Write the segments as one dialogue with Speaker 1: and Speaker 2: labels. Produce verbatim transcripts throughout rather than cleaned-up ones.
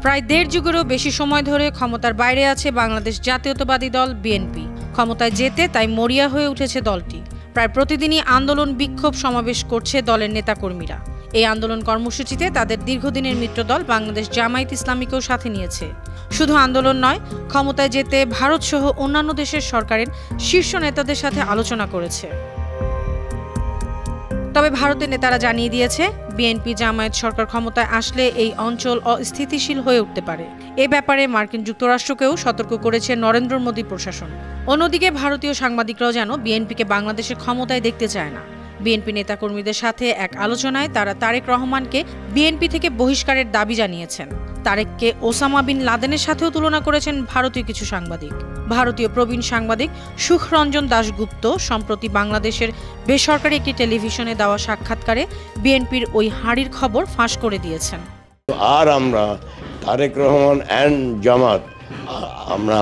Speaker 1: প্রায় দেড় যুগেরও বেশি সময় ধরে ক্ষমতার বাইরে আছে বাংলাদেশ জাতীয়তাবাদী দল বিএনপি। ক্ষমতায় যেতে তাই মরিয়া হয়ে উঠেছে দলটি। প্রায় প্রতিদিনই আন্দোলন, বিক্ষোভ, সমাবেশ করছে দলের নেতাকর্মীরা। এই আন্দোলন কর্মসূচিতে তাদের দীর্ঘদিনের মিত্রদল বাংলাদেশ জামায়াত ইসলামীকেও সাথে নিয়েছে। শুধু আন্দোলন নয়, ক্ষমতায় যেতে ভারত সহ অন্যান্য দেশের সরকারের শীর্ষ নেতাদের সাথে আলোচনা করেছে। তবে ভারতের নেতারা জানিয়ে দিয়েছে, বিএনপি জামায়াত সরকার ক্ষমতায় আসলে এই অঞ্চল অস্থিতিশীল হয়ে উঠতে পারে। এ ব্যাপারে মার্কিন যুক্তরাষ্ট্রকেও সতর্ক করেছে নরেন্দ্র মোদী প্রশাসন। অন্যদিকে ভারতীয় সাংবাদিকরাও যেন বিএনপিকে বাংলাদেশের ক্ষমতায় দেখতে চায় না। বিএনপি নেতাকর্মীদের সাথে এক আলোচনায় তারা তারেক রহমানকে বিএনপি থেকে বহিষ্কারের দাবি জানিয়েছেন। তারেককে ওসামা বিন লাদেনের সাথেও তুলনা করেছেন ভারতীয় কিছু সাংবাদিক। ভারতীয় প্রবীণ সাংবাদিক সুখরঞ্জন দাশগুপ্ত সম্প্রতি বাংলাদেশের বেসরকারি একটি টেলিভিশনে দেওয়া সাক্ষাৎকারে বিএনপির ওই হাঁড়ির খবর ফাঁস করে দিয়েছেন।
Speaker 2: আর আমরা তারেক রহমান অ্যান্ড জামাত আমরা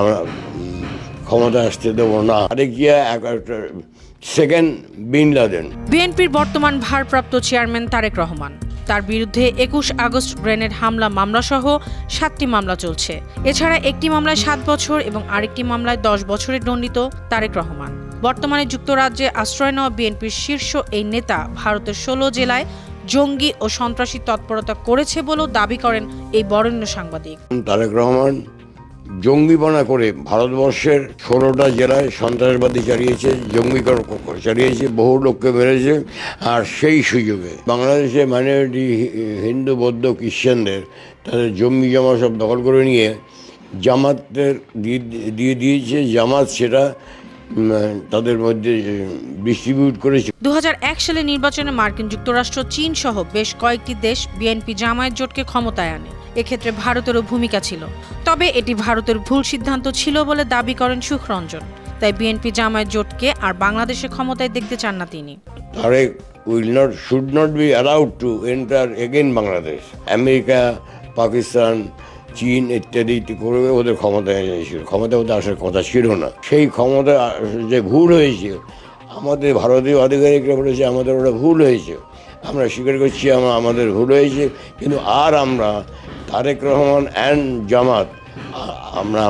Speaker 2: ক্ষমতা আসতে দেবো না। তারেক জিয়া একটা সেকেন্ড বিন লাদেন।
Speaker 1: বিএনপির বর্তমান ভারপ্রাপ্ত চেয়ারম্যান তারেক রহমান, তার বিরুদ্ধে একুশ আগস্ট গ্রেনেড হামলা মামলা সহ সাতটি মামলা চলছে। এছাড়া একটি মামলায় সাত বছর এবং আরেকটি মামলায় দশ বছরের দণ্ডিত তারেক রহমান। বর্তমানে যুক্তরাজ্যে আশ্রয় নেওয়া বিএনপির শীর্ষ এই নেতা ভারতের ষোলো জেলায় জঙ্গি ও সন্ত্রাসী তৎপরতা করেছে বলেও দাবি করেন এই বরেণ্য সাংবাদিক।
Speaker 2: তারেক রহমান জঙ্গিপনা করে ভারতবর্ষের ষোলোটা জেলায় সন্ত্রাসবাদী চালিয়েছে, জঙ্গি চালিয়েছে, বহু লোককে মেরেছে। আর সেই সুযোগে বাংলাদেশে মাইনরিটি হিন্দু, বৌদ্ধ, খ্রিশ্চানদের তাদের জমি জমা সব দখল করে নিয়ে জামাতের দিয়ে দিয়েছে। জামাত সেটা তাদের মধ্যে ডিস্ট্রিবিউট করেছে।
Speaker 1: দু হাজার এক সালে নির্বাচনে মার্কিন যুক্তরাষ্ট্র, চীন সহ বেশ কয়েকটি দেশ বিএনপি জামায়াত জোটকে ক্ষমতায় আনে। এক্ষেত্রে ভারতেরও ভূমিকা ছিল, তবে এটি ভারতের ভুল সিদ্ধান্ত ছিল বলে দাবি করেন সুখরঞ্জন। তাই বিএনপি জামায়াত জোটকে আর বাংলাদেশে ক্ষমতায় দেখতে চান না তিনি।
Speaker 2: Tarek will not should not be allowed to enter again Bangladesh. America, Pakistan, চীন ইত্যাদি করে ওদের ক্ষমতায় এনেছিল। ক্ষমতায় ওদের আসার কথা ছিল না। সেই ক্ষমতা যে ভুল হয়েছে, আমাদের ভারতীয় আধিকারিকরা বলেছে আমাদের ওটা ভুল হয়েছে। আমরা স্বীকার করছি আমাদের ভুল হয়েছে, কিন্তু আর আমরা তারেক রহমান অ্যান্ড জামাত আমরা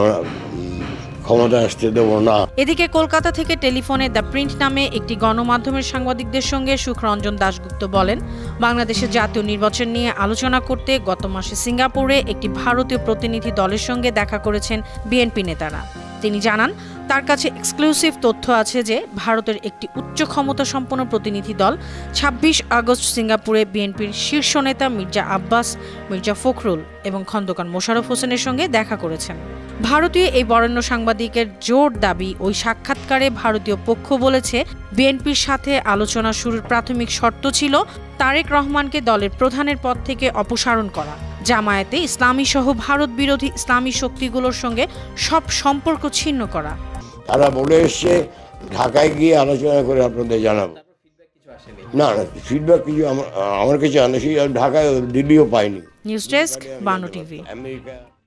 Speaker 2: ক্ষমতা আসতে দেবো না।
Speaker 1: এদিকে কলকাতা থেকে টেলিফোনে দ্য প্রিন্ট নামে একটি গণমাধ্যমের সাংবাদিকদের সঙ্গে সুখরঞ্জন দাশগুপ্ত বলেন, বাংলাদেশের জাতীয় নির্বাচন নিয়ে আলোচনা করতে গত মাসে সিঙ্গাপুরে একটি ভারতীয় প্রতিনিধি দলের সঙ্গে দেখা করেছেন বিএনপি নেতারা। তিনি জানান, তার কাছে এক্সক্লুসিভ তথ্য আছে যে ভারতের একটি উচ্চ ক্ষমতা সম্পন্ন প্রতিনিধি দল ছাব্বিশ আগস্ট সিঙ্গাপুরে বিএনপির শীর্ষ নেতা মির্জা আব্বাস, মির্জা ফখরুল এবং খন্দকার মোশাররফ হোসেনের সঙ্গে দেখা করেছেন। ভারতীয় এই বরেণ্য সাংবাদিকের জোর দাবি, ওই সাক্ষাৎকারে ভারতীয় পক্ষ বলেছে বিএনপির সাথে আলোচনা শুরুর প্রাথমিক শর্ত ছিল তারেক রহমানকে দলের প্রধানের পদ থেকে অপসারণ করা, জামায়াতে ইসলামী সহ ভারত বিরোধী ইসলামী শক্তিগুলোর সঙ্গে সব সম্পর্ক ছিন্ন করা।
Speaker 2: তারা বলে এসছে ঢাকায় গিয়ে আলোচনা করে আপনাদের জানাবো। না না ফিডব্যাক কিছু আমার কাছে আনে, ঢাকায় দিল্লিও পাইনি।
Speaker 1: নিউজ ডেস্ক, বায়ান্ন টিভি।
Speaker 2: আমেরিকা।